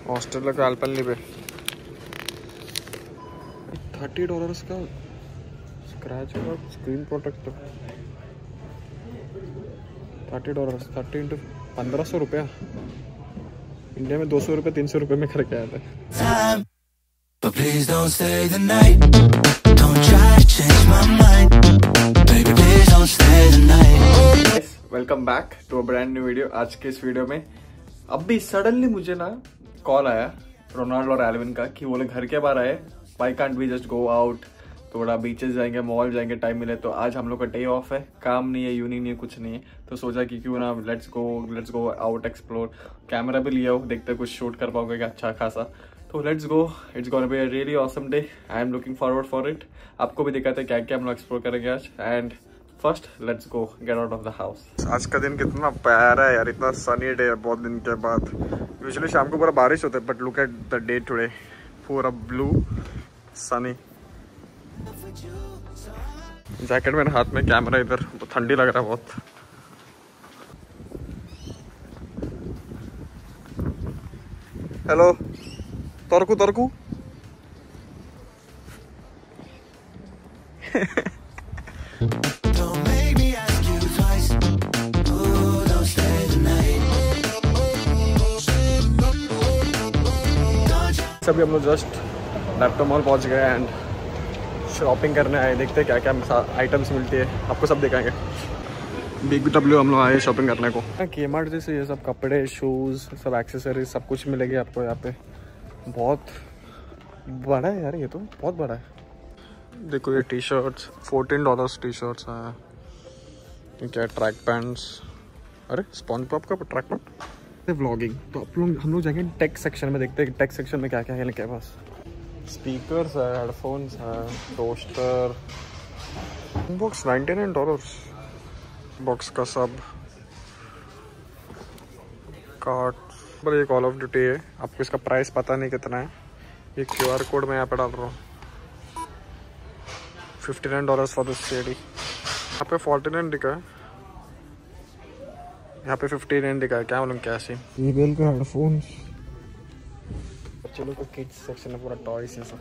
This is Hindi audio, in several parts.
ऑस्ट्रेलिया का एल्पेनलिबे $30 का स्क्रैच का स्क्रीन प्रोटेक्टर। $30 30 इंटू 1500 रुपया। इंडिया में 200 रुपये 300 रुपये में करके आया था। But please don't stay the night. Don't try to change my mind. Baby, please don't stay the night. Welcome back to a brand new video. आज के इस वीडियो में अभी सडनली मुझे ना कॉल आया रोनाल्डो और एल्विन का कि वो लोग घर के बाहर आए, why can't we just go out, थोड़ा बीचेस जाएंगे, मॉल जाएंगे, टाइम मिले तो। आज हम लोग का डे ऑफ है, काम नहीं है, यूनिक नहीं है, कुछ नहीं है, तो सोचा कि क्यों ना let's go out explore. Camera भी लिया हो, देखते कुछ शूट कर पाओगे क्या अच्छा खासा, तो let's go. It's gonna be a really awesome day. I am looking forward for it. आपको भी दिखाते हैं क्या क्या हम लोग एक्सप्लोर करेंगे आज। And first let's go get out of the house. आज का दिन कितना प्यारा है यार, इतना सनी डे है बहुत दिन के बाद। यूजुअली शाम को पूरा बारिश होता है, but look at the day today, पूरा ब्लू सनी। जैकेट मेरे हाथ में, कैमरा इधर, तो ठंडी लग रहा है बहुत। हेलो तरकू तरकू अभी हम लोग जस्ट लैपटॉप मॉल पहुंच गए एंड शॉपिंग करने आए। देखते हैं क्या क्या आइटम्स मिलती है, आपको सब दिखाएंगे। बिग डब्ल्यू हम लोग आए शॉपिंग करने को। केमार्ट जैसे ये सब कपड़े, शूज़, सब एक्सेसरीज सब कुछ मिलेगी आपको यहाँ पे। बहुत बड़ा है यार, ये तो बहुत बड़ा है। देखो ये टी शर्ट्स, $14 टी शर्ट्स हैं। ये क्या ट्रैक पैंट्स, अरे स्पॉन्ज पॉप का ट्रैक पैंट। व्लॉगिंग तो हम लोग जाएंगे टेक सेक्शन में, देखते हैं टेक सेक्शन में क्या क्या है इनके पास। स्पीकर्स है, हेडफोन्स है, टोस्टर। बॉक्स $99 बॉक्स का सब। कार्ड पर ये कॉल ऑफ ड्यूटी है, आपको इसका प्राइस पता नहीं कितना है। ये QR कोड मैं यहाँ पे डाल रहा हूँ। $59 फॉर दिस CD। यहाँ पे 49 दिखा है, यहाँ पे 59 दिखा है। क्या मालूम क्या सी। JBL का हेडफोन्स। बच्चे लोग का किड्स सेक्शन है, पूरा टॉयस है सब।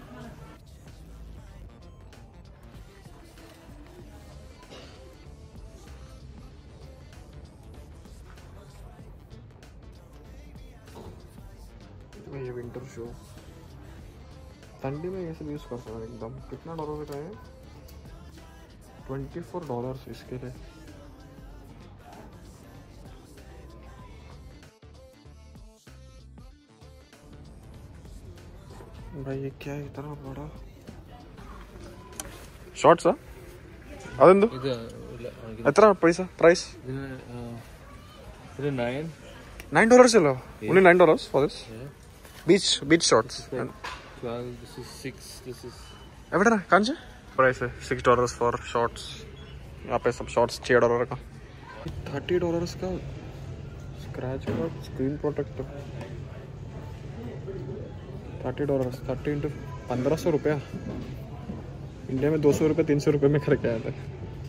ये विंटर शो, ठंडी में ये सब यूज कर सकते हैं एकदम। कितना डॉलर का है? $24 इसके लिए। भाई ये क्या है इतना बड़ा? शॉर्ट्स अदंदु इतना पैसा प्राइस $9 चलो। only $9 for this beach shorts. 12, this is 6, this is एवढा कांच प्राइस है $6 for shorts। यहाँ पे सब शॉर्ट्स $6 का। $30 का स्क्रैच का स्क्रीन प्रोटेक्टर। $30 30 इंटू 1500 रुपया। इंडिया में 200 रुपये 300 रुपये में करके आया था।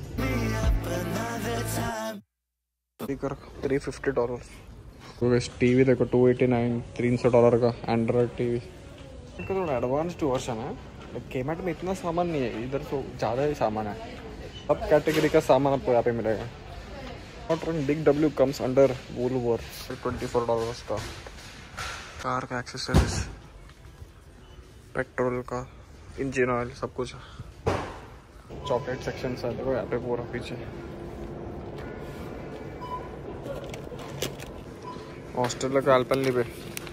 $350। टीवी देखो $289, $300 का एंड्रॉयड टीवी। इनका थोड़ा एडवांस्ड वर्जन है। केमार्ट में इतना सामान नहीं है, इधर तो ज़्यादा ही सामान है। अब कैटेगरी का सामान आपको यहाँ पे मिलेगा। Big W comes under Woolworth. $24 का। कार का एक्सेसरीज, पेट्रोल का, इंजन ऑयल, सब कुछ। चॉकलेट सेक्शन है देखो यहाँ पे पूरा पीछे। ऑस्ट्रेलिया का Alpenliebe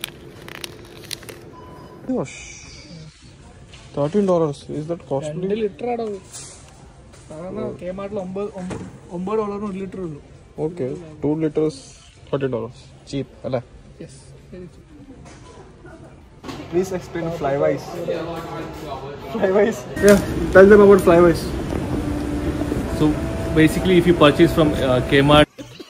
$13। Is that costly? Litre Kmart లో $9 లీటర్. ఓకే 2 liters $13 చీప్ అలా. Yes, very cheap. Please explain Flywise. Flywise. Yeah, tell them about Flywise. so basically if you purchase from Kmart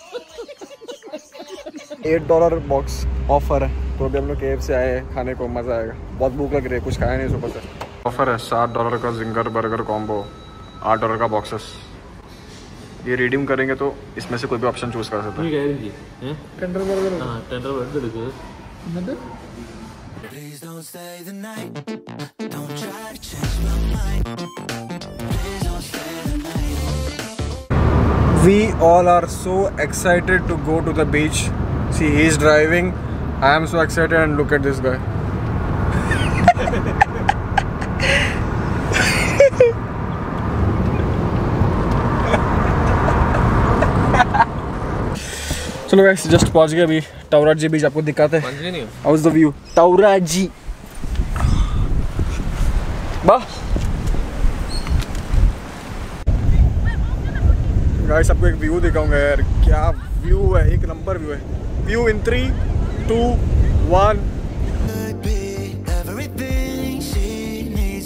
$8 box offer है, तो अभी हम लोग KFC आए हैं, खाने को मज़ा आएगा। बहुत भूख लग रही है, कुछ खाया नहीं सुबह से। ऑफर है $7 का जिंगर बर्गर कॉम्बो, $8 का बॉक्सेस। ये रिडीम करेंगे तो इसमें से कोई भी ऑप्शन चूज कर सकते हैं। Tender burger Another? Please don't stay the night. Don't try to change my mind. Please don't stay the night. We all are so excited to go to the beach. See, he's driving. I am so excited, and look at this guy. चलो गाइस, जस्ट पहुंच गए अभी टाउराजी बीच। आपको दिखाते हैं हाउ इज द व्यू टाउराजी। वाह गाइस, आपको एक व्यू दिखाऊंगा यार। क्या व्यू है, एक नंबर व्यू है। View in 3, 2, 1। Could be everything she needs.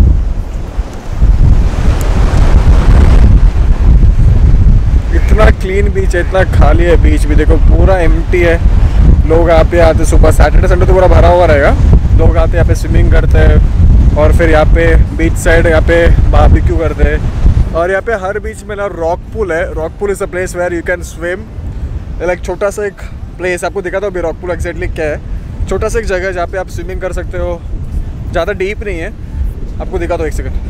इतना क्लीन बीच है, इतना खाली है बीच भी। देखो पूरा एम्प्टी है। लोग यहाँ पे आते सुबह, सैटरडे संडे तो पूरा भरा हुआ रहेगा। लोग आते यहाँ पे स्विमिंग करते हैं और फिर यहाँ पे बीच साइड यहाँ पे बारबेक्यू करते हैं। और यहाँ पे हर बीच में ना रॉक पूल है। Rock pool is a place where you can swim. Like छोटा सा एक प्लेस, आपको दिखाता हूँ अभी रॉक पूल एक्जैक्टली क्या है। छोटा सा एक जगह है जहाँ पे आप स्विमिंग कर सकते हो। ज़्यादा डीप नहीं है, आपको दिखाता हूँ एक सेकंड।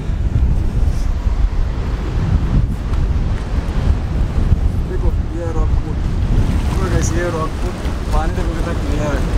ये रॉक पूल, ये रॉक पूल, पानी देखो कितना क्लियर है।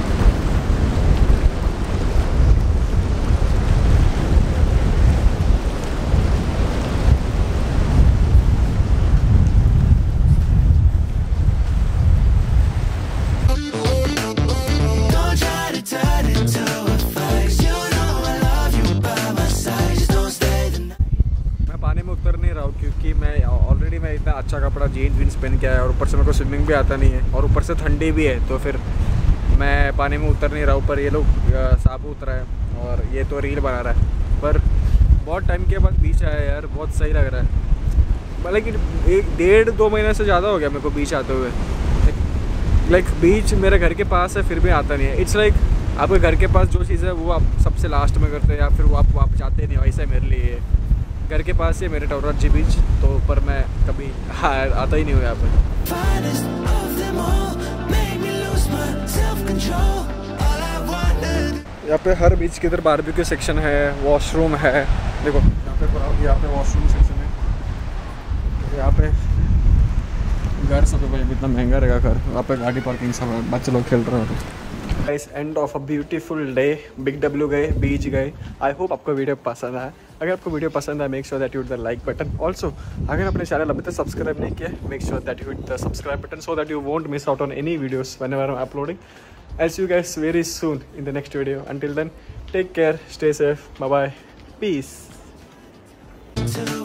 Don't try to turn it to a face. You know I love you by my side. Just don't stay the night. मैं पानी में उतर नहीं रहा हूँ क्योंकि मैं ऑलरेडी मैं इतना अच्छा कपड़ा जीन्स वीन्स पहन के आया और ऊपर से मेरे को स्विमिंग भी आता नहीं है और ऊपर से ठंडी भी है, तो फिर मैं पानी में उतर नहीं रहा हूँ। पर ये लोग साबू उतरा है और ये तो रील बना रहा है। पर बहुत टाइम के बाद बीच आया यार, बहुत सही लग रहा है। लेकिन 1-1.5-2 महीने से ज़्यादा हो गया मेरे को बीच आते हुए। लाइक बीच मेरे घर के पास है फिर भी आता नहीं है। इट्स लाइक आपके घर के पास जो चीज़ है वो आप सबसे लास्ट में करते हैं या फिर वो आप जाते नहीं हो। ऐसा है मेरे लिए, घर के पास ही मेरे टाउराजी बीच, तो पर मैं कभी आता ही नहीं हूँ यहाँ पे। Finest of them all made me lose my self-control. All I wanted. यहाँ पे हर बीच के इधर बारबेक्यू सेक्शन है, वॉशरूम है। देखो यहाँ पे वॉशरूम सेक्शन है। यहाँ पे घर सब भाई इतना महंगा रहेगा घर। वहाँ पे गाड़ी पार्किंग सब है, बच्चे लोग खेल रहे हैं। Guys, end of a beautiful day. Big W गए, बीच गए। आई होप आपको वीडियो पसंद आया। अगर आपको वीडियो पसंद आए, make sure that you hit the like button. Also अगर अपने चैनल अभी तक सब्सक्राइब नहीं किया, make sure that you hit the subscribe button so that you won't miss out on any videos whenever I am uploading. I'll see you guys very soon in the next video. Until then, take care, stay safe, bye bye, peace. To